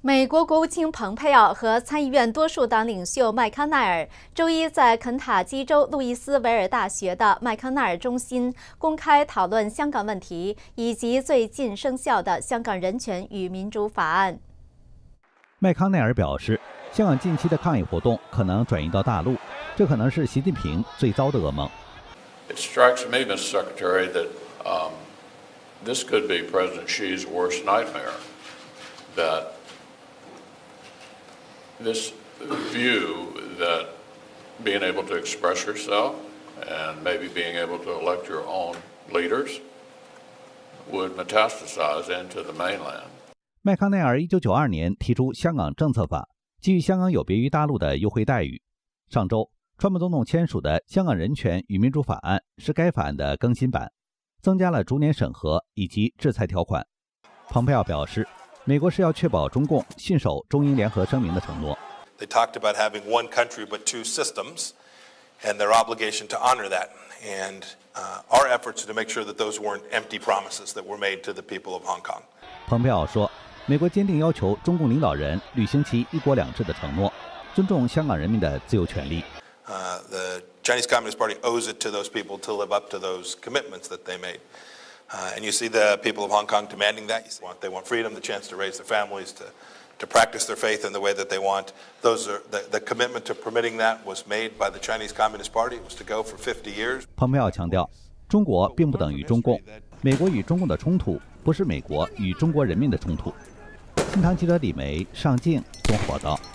美国国务卿蓬佩奥和参议院多数党领袖麦康奈尔周一在肯塔基州路易斯维尔大学的麦康奈尔中心公开讨论香港问题以及最近生效的香港人权与民主法案。 麦康奈尔表示，香港近期的抗议活动可能转移到大陆，这可能是习近平最糟的噩梦。 It strikes me, Mr. Secretary, that this could be President Xi's worst nightmare. That this view that being able to express yourself and maybe being able to elect your own leaders would metastasize into the mainland. 麦康奈尔1992年提出香港政策法，基于香港有别于大陆的优惠待遇。上周，川普总统签署的《香港人权与民主法案》是该法案的更新版，增加了逐年审核以及制裁条款。蓬佩奥表示，美国是要确保中共信守中英联合声明的承诺。 They talked about having one country but two systems, and their obligation to honor that. And our efforts to make sure that those weren't empty promises that were made to the people of Hong Kong. 蓬佩奥说，美国坚定要求中共领导人履行其一国两制的承诺，尊重香港人民的自由权利。 The Chinese Communist Party owes it to those people to live up to those commitments that they made. And you see the people of Hong Kong demanding that. They want freedom, the chance to raise their families, to practice their faith in the way that they want. Those are the commitment to permitting that was made by the Chinese Communist Party. It was to go for 50 years. 蓬佩奥强调，中国并不等于中共，美国与中共的冲突不是美国与中国人民的冲突。新唐记者李梅上镜综合报道。